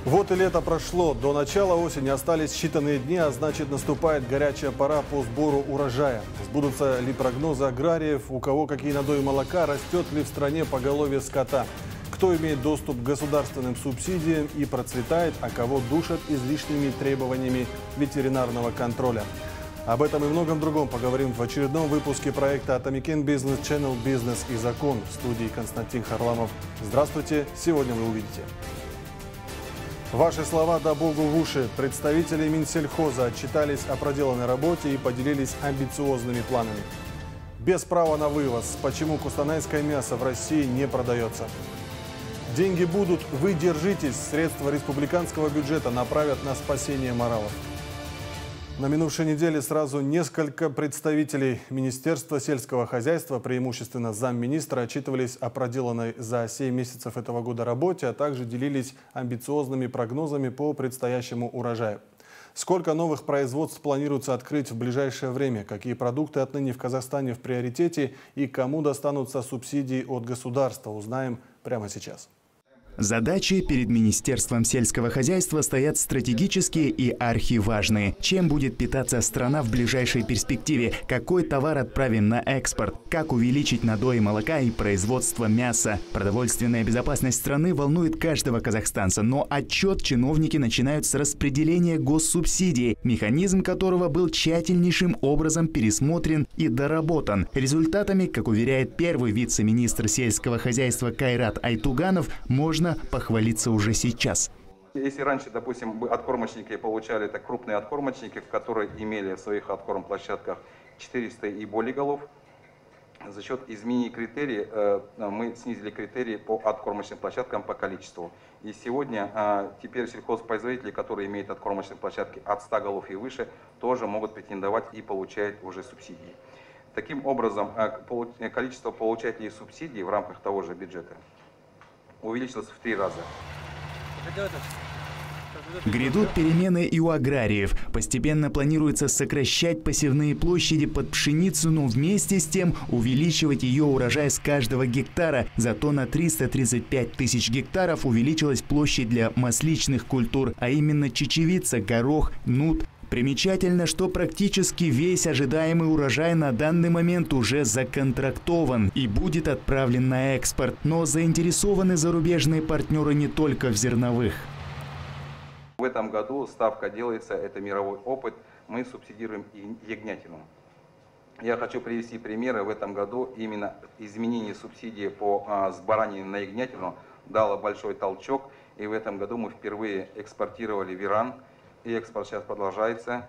Вот и лето прошло. До начала осени остались считанные дни, а значит наступает горячая пора по сбору урожая. Сбудутся ли прогнозы аграриев, у кого какие надои молока, растет ли в стране поголовье скота, кто имеет доступ к государственным субсидиям и процветает, а кого душат излишними требованиями ветеринарного контроля. Об этом и многом другом поговорим в очередном выпуске проекта Атамекен Бизнес Channel «Бизнес и закон». В студии Константин Харламов. Здравствуйте, сегодня вы увидите. Ваши слова да Богу в уши. Представители Минсельхоза отчитались о проделанной работе и поделились амбициозными планами. Без права на вывоз. Почему кустанайское мясо в России не продается? Деньги будут, вы держитесь. Средства республиканского бюджета направят на спасение моралов. На минувшей неделе сразу несколько представителей Министерства сельского хозяйства, преимущественно замминистра, отчитывались о проделанной за 7 месяцев этого года работе, а также делились амбициозными прогнозами по предстоящему урожаю. Сколько новых производств планируется открыть в ближайшее время, какие продукты отныне в Казахстане в приоритете и кому достанутся субсидии от государства, узнаем прямо сейчас. Задачи перед Министерством сельского хозяйства стоят стратегические и архиважные. Чем будет питаться страна в ближайшей перспективе? Какой товар отправим на экспорт? Как увеличить надои молока и производство мяса? Продовольственная безопасность страны волнует каждого казахстанца, но отчет чиновники начинают с распределения госсубсидий, механизм которого был тщательнейшим образом пересмотрен и доработан. Результатами, как уверяет первый вице-министр сельского хозяйства Кайрат Айтуганов, можно похвалиться уже сейчас. Если раньше, допустим, откормочники получали, это крупные откормочники, которые имели в своих откорм-площадках 400 и более голов, за счет изменения критерий мы снизили критерии по откормочным площадкам по количеству. И сегодня теперь сельхозпроизводители, которые имеют откормочные площадки от 100 голов и выше, тоже могут претендовать и получают уже субсидии. Таким образом, количество получателей субсидий в рамках того же бюджета увеличилось в 3 раза. Грядут перемены и у аграриев. Постепенно планируется сокращать посевные площади под пшеницу, но вместе с тем увеличивать ее урожай с каждого гектара. Зато на 335 тысяч гектаров увеличилась площадь для масличных культур, а именно чечевица, горох, нут. Примечательно, что практически весь ожидаемый урожай на данный момент уже законтрактован и будет отправлен на экспорт. Но заинтересованы зарубежные партнеры не только в зерновых. В этом году ставка делается, это мировой опыт, мы субсидируем ягнятину. Я хочу привести примеры. В этом году именно изменение субсидии по баранине на ягнятину дало большой толчок. И в этом году мы впервые экспортировали виран. И экспорт сейчас продолжается.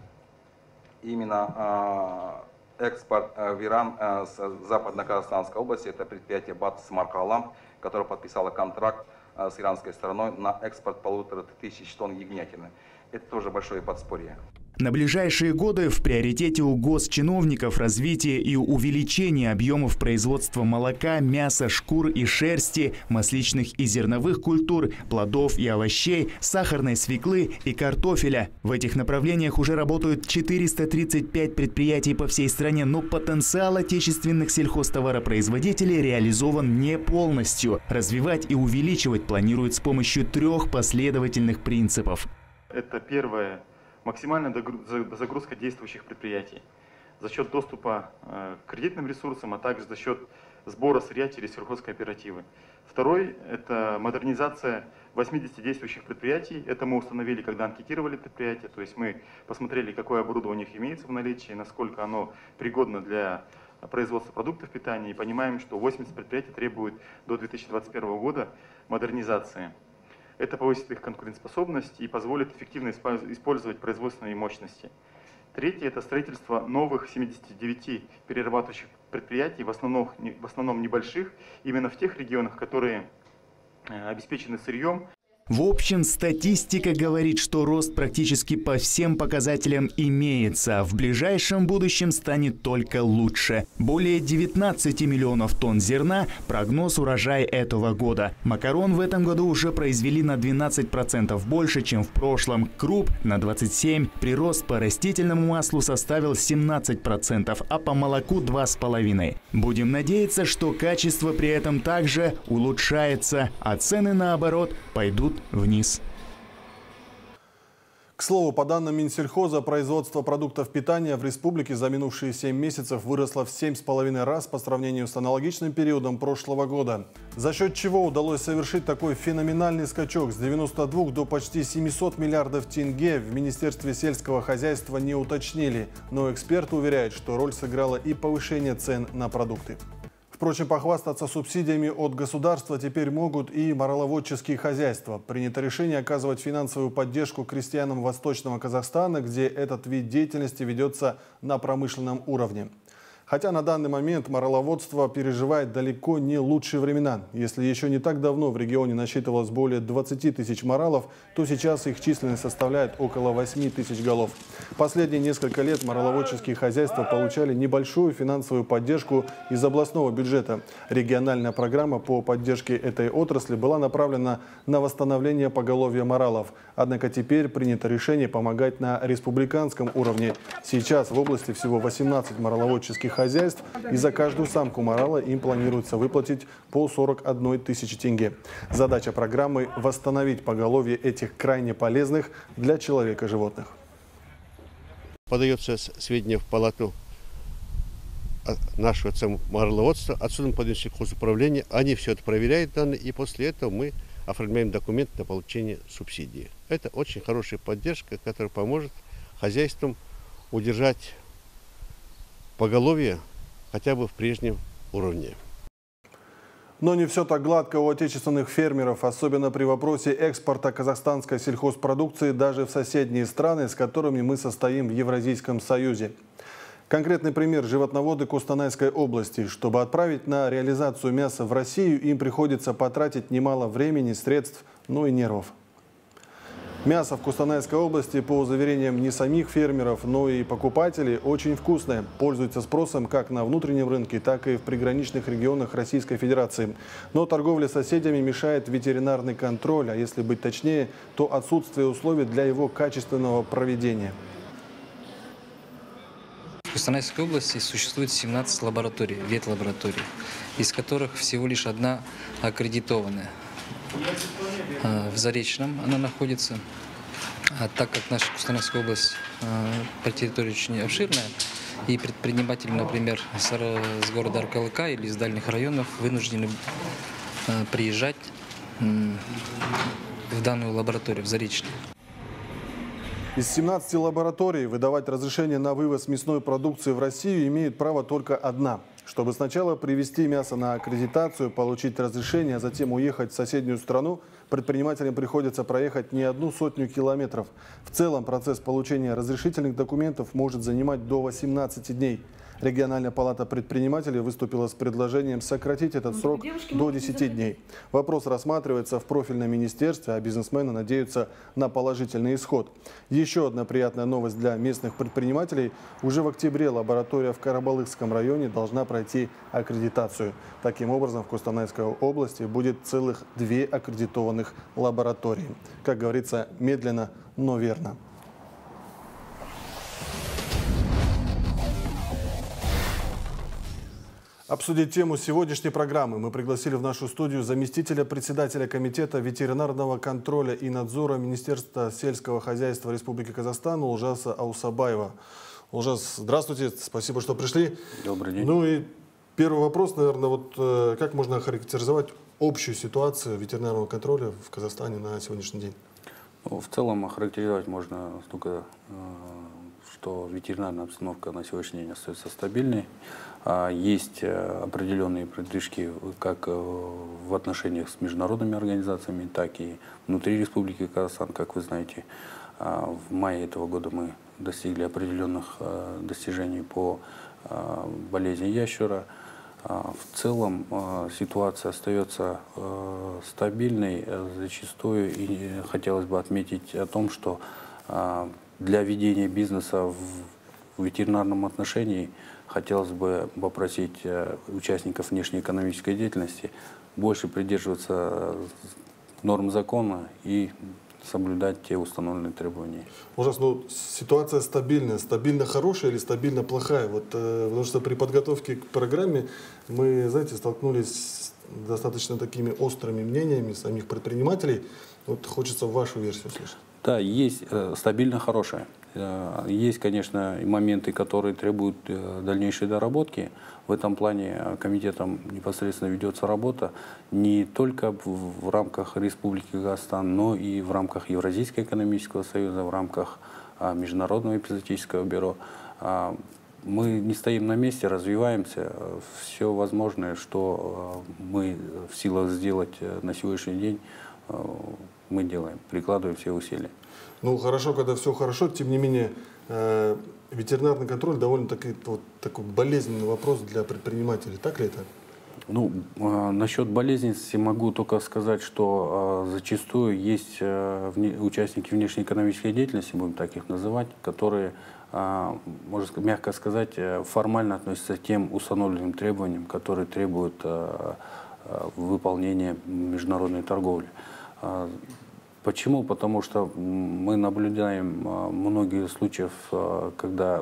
Именно экспорт виран с Западно-Казахстанской области, это предприятие БАТ «Смаркаламп», которое подписало контракт с иранской стороной на экспорт 1500 тонн ягнятины. Это тоже большое подспорье. На ближайшие годы в приоритете у госчиновников развитие и увеличение объемов производства молока, мяса, шкур и шерсти, масличных и зерновых культур, плодов и овощей, сахарной свеклы и картофеля. В этих направлениях уже работают 435 предприятий по всей стране, но потенциал отечественных сельхозтоваропроизводителей реализован не полностью. Развивать и увеличивать планируют с помощью 3 последовательных принципов. Это первое. Максимальная загрузка действующих предприятий за счет доступа к кредитным ресурсам, а также за счет сбора сырья через сельхозкооперативы. Второй – это модернизация 80 действующих предприятий. Это мы установили, когда анкетировали предприятия. То есть мы посмотрели, какое оборудование у них имеется в наличии, насколько оно пригодно для производства продуктов питания. И понимаем, что 80 предприятий требуют до 2021 года модернизации. Это повысит их конкурентоспособность и позволит эффективно использовать производственные мощности. Третье – это строительство новых 79 перерабатывающих предприятий, в основном небольших, именно в тех регионах, которые обеспечены сырьем. В общем, статистика говорит, что рост практически по всем показателям имеется. В ближайшем будущем станет только лучше. Более 19 миллионов тонн зерна – прогноз урожая этого года. Макарон в этом году уже произвели на 12% больше, чем в прошлом. Круп – на 27%. Прирост по растительному маслу составил 17%, а по молоку – 2,5%. Будем надеяться, что качество при этом также улучшается, а цены, наоборот, пойдут вниз. К слову, по данным Минсельхоза, производство продуктов питания в республике за минувшие 7 месяцев выросло в 7,5 раз по сравнению с аналогичным периодом прошлого года. За счет чего удалось совершить такой феноменальный скачок с 92 до почти 700 миллиардов тенге, в Министерстве сельского хозяйства не уточнили. Но эксперты уверяют, что роль сыграло и повышение цен на продукты. Впрочем, похвастаться субсидиями от государства теперь могут и мораловодческие хозяйства. Принято решение оказывать финансовую поддержку крестьянам Восточного Казахстана, где этот вид деятельности ведется на промышленном уровне. Хотя на данный момент мораловодство переживает далеко не лучшие времена. Если еще не так давно в регионе насчитывалось более 20 тысяч моралов, то сейчас их численность составляет около 8 тысяч голов. Последние несколько лет мораловодческие хозяйства получали небольшую финансовую поддержку из областного бюджета. Региональная программа по поддержке этой отрасли была направлена на восстановление поголовья моралов. Однако теперь принято решение помогать на республиканском уровне. Сейчас в области всего 18 мораловодческих хозяйств, и за каждую самку морала им планируется выплатить по 41 тысячи тенге. Задача программы – восстановить поголовье этих крайне полезных для человека животных. Подается сведения в палату нашего мораловодства, отсюда мы подаем сельхозуправление, они все это проверяют данные, и после этого мы оформляем документ на получение субсидии. Это очень хорошая поддержка, которая поможет хозяйствам удержать поголовье хотя бы в прежнем уровне. Но не все так гладко у отечественных фермеров, особенно при вопросе экспорта казахстанской сельхозпродукции даже в соседние страны, с которыми мы состоим в Евразийском союзе. Конкретный пример – животноводы Кустанайской области. Чтобы отправить на реализацию мяса в Россию, им приходится потратить немало времени, средств, но и нервов. Мясо в Кустанайской области, по заверениям не самих фермеров, но и покупателей, очень вкусное. Пользуется спросом как на внутреннем рынке, так и в приграничных регионах Российской Федерации. Но торговля с соседями мешает ветеринарный контроль, а если быть точнее, то отсутствие условий для его качественного проведения. В Кустанайской области существует 17 лабораторий, ветлабораторий, из которых всего лишь одна аккредитованная. В Заречном она находится, так как наша Кустанайская область по территории очень обширная, и предприниматели, например, с города Аркалыка или из дальних районов вынуждены приезжать в данную лабораторию, в Заречный. Из 17 лабораторий выдавать разрешение на вывоз мясной продукции в Россию имеет право только одна. Чтобы сначала привезти мясо на аккредитацию, получить разрешение, а затем уехать в соседнюю страну, предпринимателям приходится проехать не 100 километров. В целом процесс получения разрешительных документов может занимать до 18 дней. Региональная палата предпринимателей выступила с предложением сократить этот срок до 10 дней. Вопрос рассматривается в профильном министерстве, а бизнесмены надеются на положительный исход. Еще одна приятная новость для местных предпринимателей. Уже в октябре лаборатория в Карабалыкском районе должна пройти аккредитацию. Таким образом, в Кустанайской области будет целых 2 аккредитованных лаборатории. Как говорится, медленно, но верно. Обсудить тему сегодняшней программы мы пригласили в нашу студию заместителя председателя Комитета ветеринарного контроля и надзора Министерства сельского хозяйства Республики Казахстан Олжаса Аусабаева. Олжас, здравствуйте, спасибо, что пришли. Добрый день. Ну и первый вопрос, наверное, как можно охарактеризовать общую ситуацию ветеринарного контроля в Казахстане на сегодняшний день? В целом охарактеризовать можно только, что ветеринарная обстановка на сегодняшний день остается стабильной. Есть определенные продвижки как в отношениях с международными организациями, так и внутри Республики Казахстан. Как вы знаете, в мае этого года мы достигли определенных достижений по болезни ящера. В целом ситуация остается стабильной. Зачастую и хотелось бы отметить о том, что для ведения бизнеса в ветеринарном отношении хотелось бы попросить участников внешнеэкономической деятельности больше придерживаться норм закона и соблюдать те установленные требования. Ужасно, ситуация стабильная. Стабильно хорошая или стабильно плохая? Потому что при подготовке к программе мы, знаете, столкнулись достаточно такими острыми мнениями самих предпринимателей. Вот хочется вашу версию услышать. Да, есть стабильно хорошая. Есть, конечно, и моменты, которые требуют дальнейшей доработки. В этом плане комитетом непосредственно ведется работа не только в рамках Республики Казахстан, но и в рамках Евразийского экономического союза, в рамках Международного эпизоотического бюро. Мы не стоим на месте, развиваемся. Все возможное, что мы в силах сделать на сегодняшний день, мы делаем, прикладываем все усилия. Ну, хорошо, когда все хорошо, тем не менее, ветеринарный контроль довольно-таки вот такой болезненный вопрос для предпринимателей. Так ли это? Ну, насчет болезненности могу только сказать, что зачастую есть участники внешнеэкономической деятельности, будем так их называть, которые, можно мягко сказать, формально относятся к тем установленным требованиям, которые требуют выполнения международной торговли. Почему? Потому что мы наблюдаем многие случаи, когда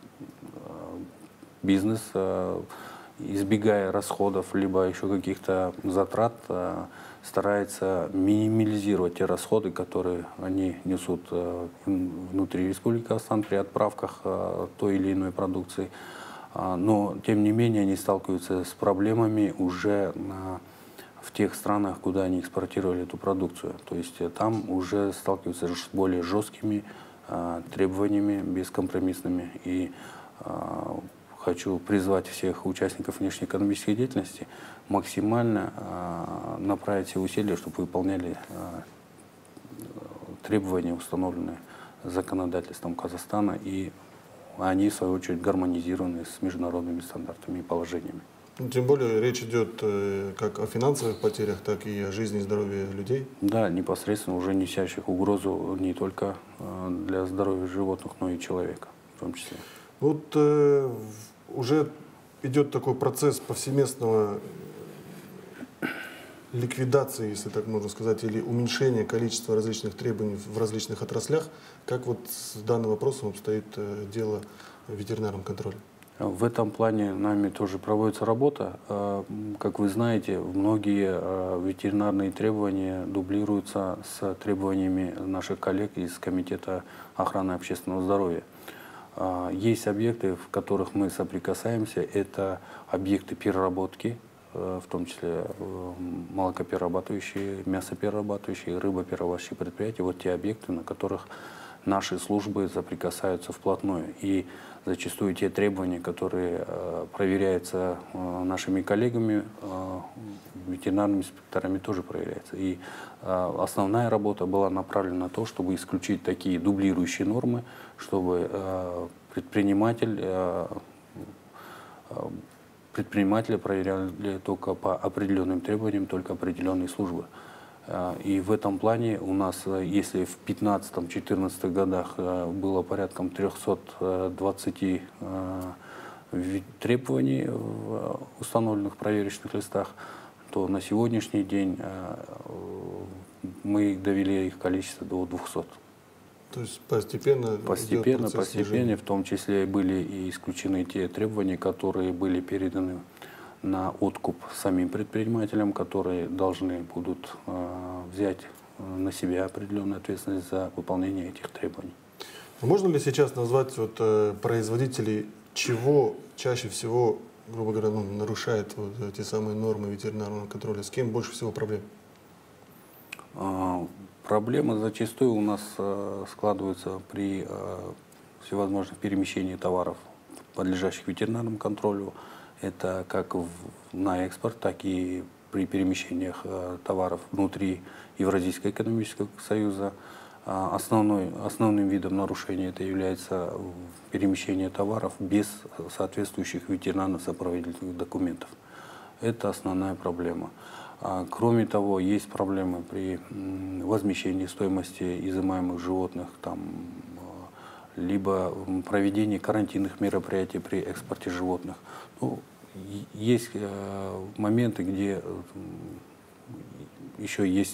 бизнес, избегая расходов, либо еще каких-то затрат, старается минимизировать те расходы, которые они несут внутри Республики Казахстан при отправках той или иной продукции. Но, тем не менее, они сталкиваются с проблемами уже в тех странах, куда они экспортировали эту продукцию. То есть там уже сталкиваются с более жесткими требованиями, бескомпромиссными. И хочу призвать всех участников внешнеэкономической деятельности максимально направить все усилия, чтобы выполняли требования, установленные законодательством Казахстана, и они, в свою очередь, гармонизированы с международными стандартами и положениями. Тем более речь идет как о финансовых потерях, так и о жизни и здоровье людей. Да, непосредственно уже несящих угрозу не только для здоровья животных, но и человека в том числе. Вот уже идет такой процесс повсеместного ликвидации, если так можно сказать, или уменьшения количества различных требований в различных отраслях. Как вот с данным вопросом обстоит дело в ветеринарном контроле? В этом плане нами тоже проводится работа. Как вы знаете, многие ветеринарные требования дублируются с требованиями наших коллег из Комитета охраны общественного здоровья. Есть объекты, в которых мы соприкасаемся. Это объекты переработки, в том числе молокоперерабатывающие, мясоперерабатывающие, рыбоперерабатывающие предприятия. Вот те объекты, на которых наши службы соприкасаются вплотную. И зачастую те требования, которые проверяются нашими коллегами, ветеринарными инспекторами, тоже проверяются. И основная работа была направлена на то, чтобы исключить такие дублирующие нормы, чтобы предпринимателя проверяли только по определенным требованиям, только определенные службы. И в этом плане у нас, если в 2015-2014 годах было порядком 320 требований установленных в проверочных листах, то на сегодняшний день мы довели их количество до 200. То есть постепенно, в том числе были и исключены те требования, которые были переданы на откуп самим предпринимателям, которые должны будут взять на себя определенную ответственность за выполнение этих требований. Можно ли сейчас назвать производителей, чего чаще всего, грубо говоря, нарушает эти самые нормы ветеринарного контроля? С кем больше всего проблем? Проблемы зачастую у нас складываются при всевозможных перемещениях товаров, подлежащих ветеринарному контролю. Это как на экспорт, так и при перемещениях товаров внутри Евразийского экономического союза. Основным видом нарушения это является перемещение товаров без соответствующих ветеринарно-сопроводительных документов. Это основная проблема. Кроме того, есть проблемы при возмещении стоимости изымаемых животных, либо проведении карантинных мероприятий при экспорте животных. Ну, есть моменты, где еще есть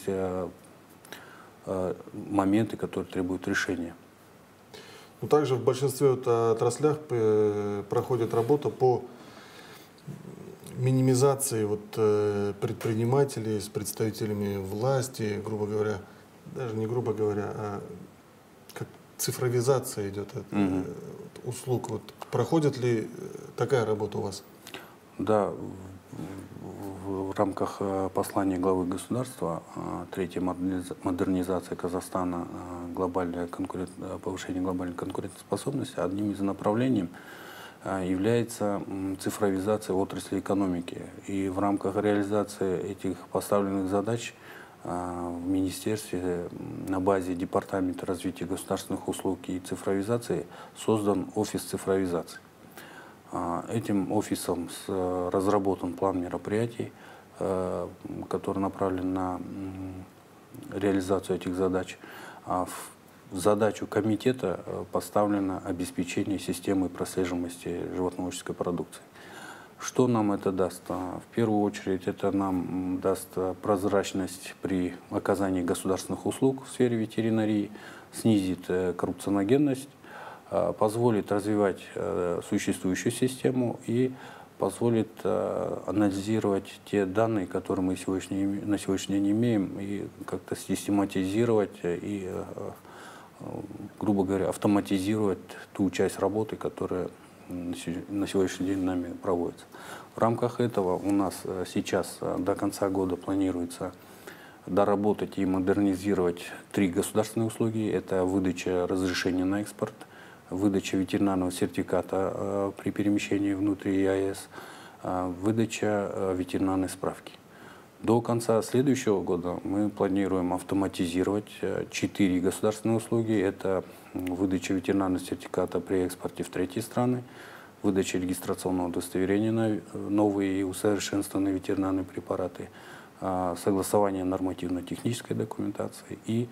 моменты, которые требуют решения. Но также в большинстве отраслях проходит работа по минимизации предпринимателей с представителями власти, грубо говоря, даже не грубо говоря, а как цифровизация идет услуг. Вот проходит ли такая работа у вас? Да, в рамках послания главы государства третьей модернизации Казахстана, повышение глобальной конкурентоспособности, одним из направлений является цифровизация отрасли экономики. И в рамках реализации этих поставленных задач в Министерстве на базе Департамента развития государственных услуг и цифровизации создан офис цифровизации. Этим офисом разработан план мероприятий, который направлен на реализацию этих задач. В задачу комитета поставлено обеспечение системы прослеживаемости животноводческой продукции. Что нам это даст? В первую очередь это нам даст прозрачность при оказании государственных услуг в сфере ветеринарии, снизит коррупционогенность, позволит развивать существующую систему и позволит анализировать те данные, которые мы на сегодняшний день имеем, и как-то систематизировать и, грубо говоря, автоматизировать ту часть работы, которая на сегодняшний день нами проводится. В рамках этого у нас сейчас до конца года планируется доработать и модернизировать 3 государственные услуги. Это выдача разрешения на экспорт, выдача ветеринарного сертификата при перемещении внутри ЕАЭС, выдача ветеринарной справки. До конца следующего года мы планируем автоматизировать 4 государственные услуги. Это выдача ветеринарного сертификата при экспорте в третьи страны, выдача регистрационного удостоверения на новые и усовершенствованные ветеринарные препараты, согласование нормативно-технической документации и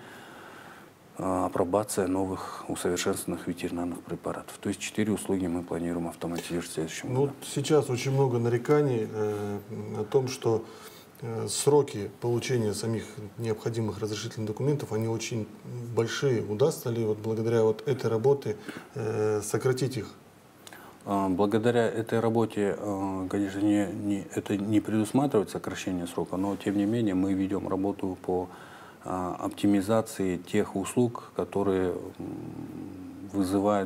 апробация новых усовершенствованных ветеринарных препаратов. То есть 4 услуги мы планируем автоматизировать в следующем году. Сейчас очень много нареканий о том, что сроки получения самих необходимых разрешительных документов, они очень большие. Удастся ли благодаря этой работе сократить их? Благодаря этой работе, конечно, это не предусматривает сокращение срока, но тем не менее мы ведем работу по оптимизации тех услуг, которые вызывают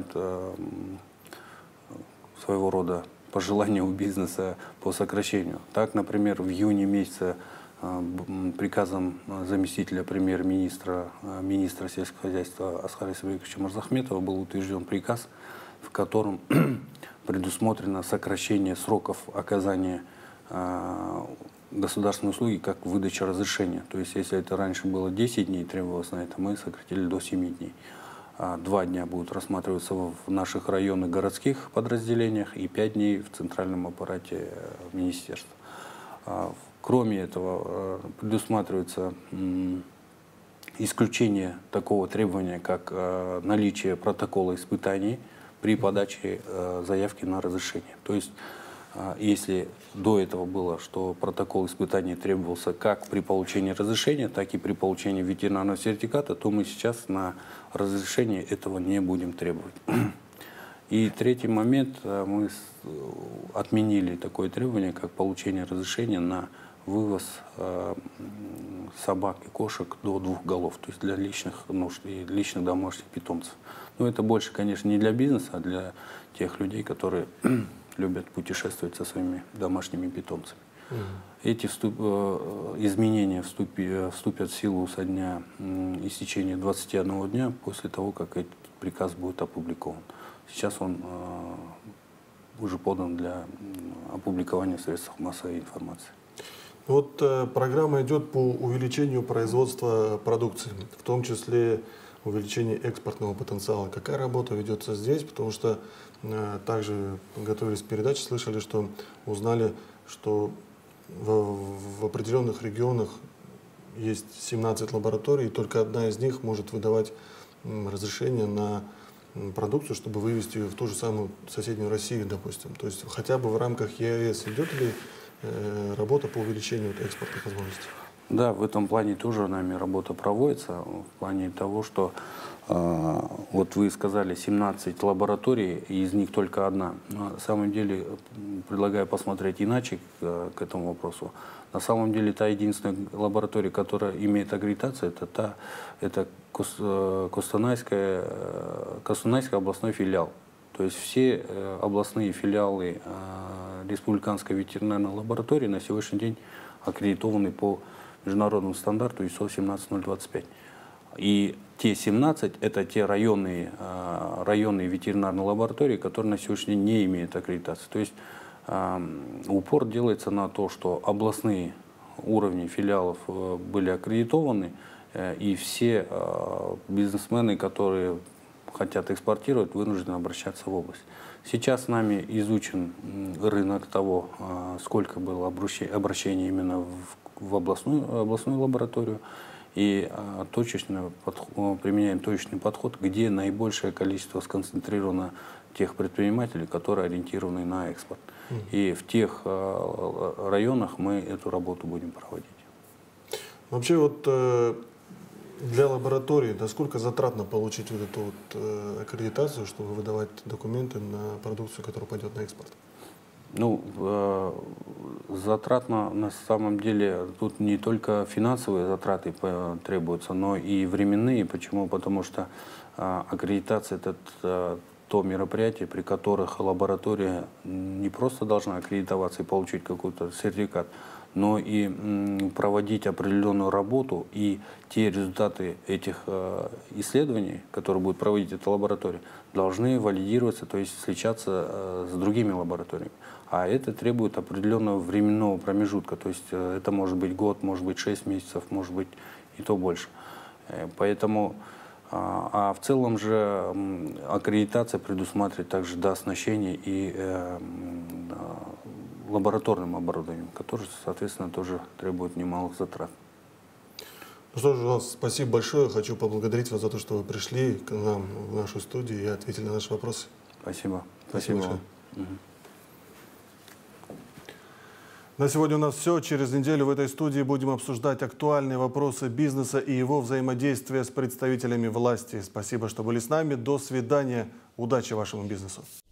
своего рода пожелания у бизнеса по сокращению. Так, например, в июне месяце приказом заместителя премьер-министра, министра сельского хозяйства Аскара Исабековича Мырзахметова был утвержден приказ, в котором предусмотрено сокращение сроков оказания государственной услуги как выдача разрешения. То есть, если это раньше было 10 дней требовалось на это, мы сократили до 7 дней. 2 дня будут рассматриваться в наших районных городских подразделениях и 5 дней в центральном аппарате министерства. Кроме этого, предусматривается исключение такого требования, как наличие протокола испытаний при подаче заявки на разрешение. То есть, если до этого было, что протокол испытаний требовался как при получении разрешения, так и при получении ветеринарного сертификата, то мы сейчас на разрешение этого не будем требовать. И третий момент, мы отменили такое требование, как получение разрешения на вывоз собак и кошек до 2 голов, то есть для личных нужд и личных домашних питомцев. Но это больше, конечно, не для бизнеса, а для тех людей, которые любят путешествовать со своими домашними питомцами. Эти изменения вступят в силу со дня истечения 21 дня после того, как этот приказ будет опубликован. Сейчас он уже подан для опубликования в средствах массовой информации. Программа идет по увеличению производства продукции, в том числе увеличение экспортного потенциала. Какая работа ведется здесь? Потому что также готовились к передаче, слышали, что узнали, что в определенных регионах есть 17 лабораторий, и только одна из них может выдавать разрешение на продукцию, чтобы вывести ее в ту же самую соседнюю Россию, допустим. То есть хотя бы в рамках ЕАЭС идет ли работа по увеличению экспортных возможностей? Да, в этом плане тоже нами работа проводится, в плане того, что вот вы сказали 17 лабораторий, и из них только одна. На самом деле, предлагаю посмотреть иначе к этому вопросу. На самом деле, та единственная лаборатория, которая имеет аккредитацию, это Костанайский областной филиал. То есть все областные филиалы Республиканской ветеринарной лаборатории на сегодняшний день аккредитованы по международному стандарту ISO 17025. И те 17 – это те районные ветеринарные лаборатории, которые на сегодняшний день не имеют аккредитации. То есть упор делается на то, что областные уровни филиалов были аккредитованы, и все бизнесмены, которые хотят экспортировать, вынуждены обращаться в область. Сейчас нами изучен рынок того, сколько было обращений именно в областную лабораторию, и применяем точечный подход, где наибольшее количество сконцентрировано тех предпринимателей, которые ориентированы на экспорт. И в тех районах мы эту работу будем проводить. Вообще вот для лаборатории насколько затратно получить вот эту вот аккредитацию, чтобы выдавать документы на продукцию, которая пойдет на экспорт? Ну, затратно на самом деле тут не только финансовые затраты требуются, но и временные. Почему? Потому что аккредитация – это то мероприятие, при которых лаборатория не просто должна аккредитоваться и получить какой-то сертификат, но и проводить определенную работу, и те результаты этих исследований, которые будет проводить эта лаборатория, должны валидироваться, то есть сличаться с другими лабораториями. А это требует определенного временного промежутка, то есть это может быть год, может быть 6 месяцев, может быть и то больше. Поэтому, а в целом же аккредитация предусматривает также дооснащение и лабораторным оборудованием, которое, соответственно, тоже требует немалых затрат. Ну что же, спасибо большое. Хочу поблагодарить вас за то, что вы пришли к нам в нашу студию и ответили на наши вопросы. Спасибо. Спасибо большое. На сегодня у нас все. Через неделю в этой студии будем обсуждать актуальные вопросы бизнеса и его взаимодействия с представителями власти. Спасибо, что были с нами. До свидания. Удачи вашему бизнесу.